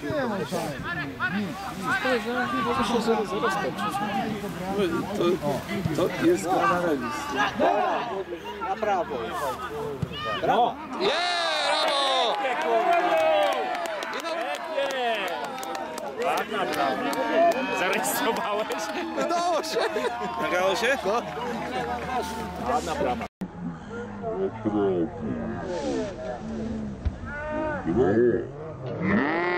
To jest gra na remis. Na prawo. Brawo! Ładna brawo. Zarejestrowałeś? Udało się! Nagrało się? No. Ładna brama. Yeah.